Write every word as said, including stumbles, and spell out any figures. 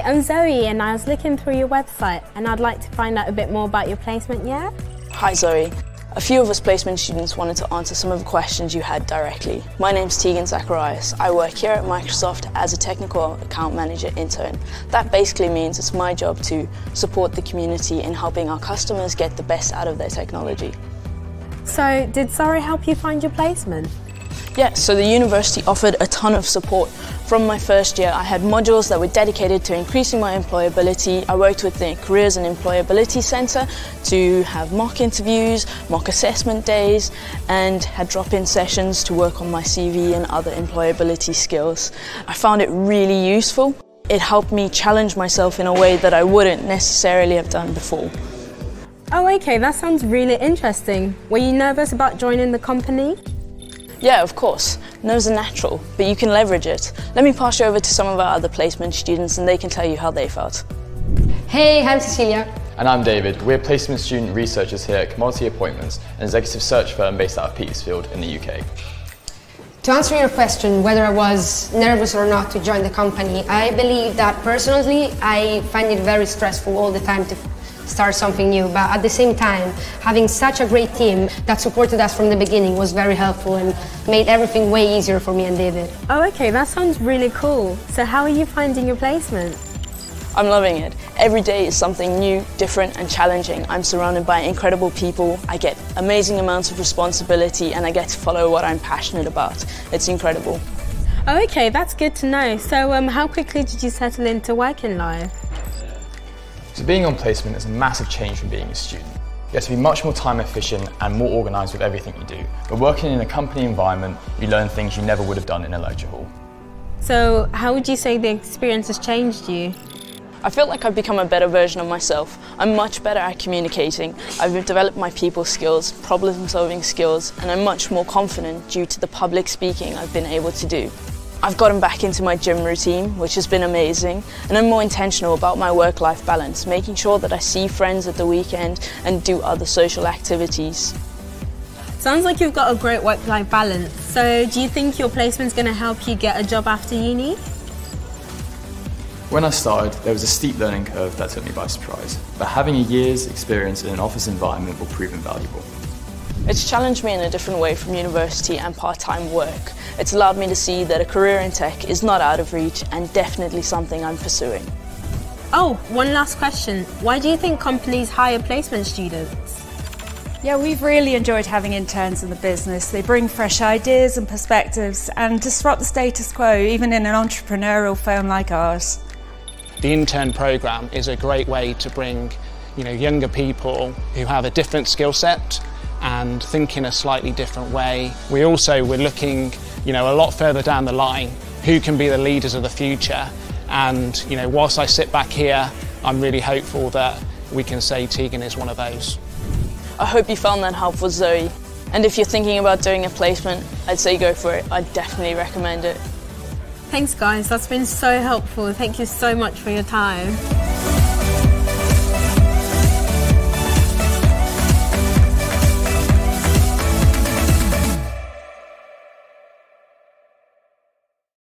I'm Zoe and I was looking through your website and I'd like to find out a bit more about your placement year. Hi Zoe. A few of us placement students wanted to answer some of the questions you had directly. My name's Teegan Zacharias. I work here at Microsoft as a technical account manager intern. That basically means it's my job to support the community in helping our customers get the best out of their technology. So, did Surrey help you find your placement? Yeah, so the university offered a ton of support. From my first year, I had modules that were dedicated to increasing my employability. I worked with the Careers and Employability Centre to have mock interviews, mock assessment days, and had drop-in sessions to work on my C V and other employability skills. I found it really useful. It helped me challenge myself in a way that I wouldn't necessarily have done before. Oh, okay, that sounds really interesting. Were you nervous about joining the company? Yeah, of course. Nerves are natural, but you can leverage it. Let me pass you over to some of our other placement students and they can tell you how they felt. Hey, I'm Cecilia. And I'm David. We're placement student researchers here at Commodity Appointments, an executive search firm based out of Petersfield in the U K. To answer your question, whether I was nervous or not to join the company, I believe that personally I find it very stressful all the time to start something new, but at the same time, having such a great team that supported us from the beginning was very helpful and made everything way easier for me and David. Oh, okay, that sounds really cool. So how are you finding your placement? I'm loving it. Every day is something new, different and challenging. I'm surrounded by incredible people, I get amazing amounts of responsibility and I get to follow what I'm passionate about. It's incredible. Oh, okay, that's good to know. So um, how quickly did you settle into working life? So being on placement is a massive change from being a student. You have to be much more time efficient and more organised with everything you do. But working in a company environment, you learn things you never would have done in a lecture hall. So how would you say the experience has changed you? I feel like I've become a better version of myself. I'm much better at communicating. I've developed my people skills, problem solving skills, and I'm much more confident due to the public speaking I've been able to do. I've gotten back into my gym routine, which has been amazing, and I'm more intentional about my work-life balance, making sure that I see friends at the weekend and do other social activities. Sounds like you've got a great work-life balance. So do you think your placement's going to help you get a job after uni? When I started, there was a steep learning curve that took me by surprise, but having a year's experience in an office environment will prove invaluable. It's challenged me in a different way from university and part-time work. It's allowed me to see that a career in tech is not out of reach and definitely something I'm pursuing. Oh, one last question. Why do you think companies hire placement students? Yeah, we've really enjoyed having interns in the business. They bring fresh ideas and perspectives and disrupt the status quo, even in an entrepreneurial firm like ours. The intern programme is a great way to bring, you know, younger people who have a different skill set and think in a slightly different way. We also were looking, you know, a lot further down the line, who can be the leaders of the future. And, you know, whilst I sit back here, I'm really hopeful that we can say Teegan is one of those. I hope you found that helpful, Zoe. And if you're thinking about doing a placement, I'd say go for it. I'd definitely recommend it. Thanks guys, that's been so helpful. Thank you so much for your time.